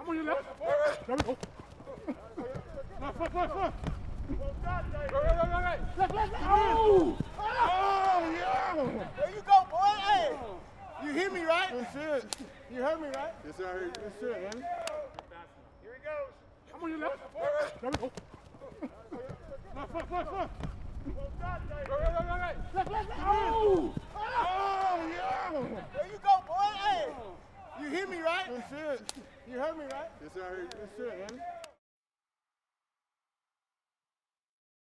on your left. There we go. Left. Left. Oh! Oh, yeah! There you go, boy. Hey! You hear me, right? That's it. You heard me, right? Yes, sir. That's it, man. Here he goes. Come on your left. There we go. Left. Left. Oh! Oh, yeah! There you go, boy. Hey! You hear me, right? That's it. You heard me, right? Yes, sir. That's it, man.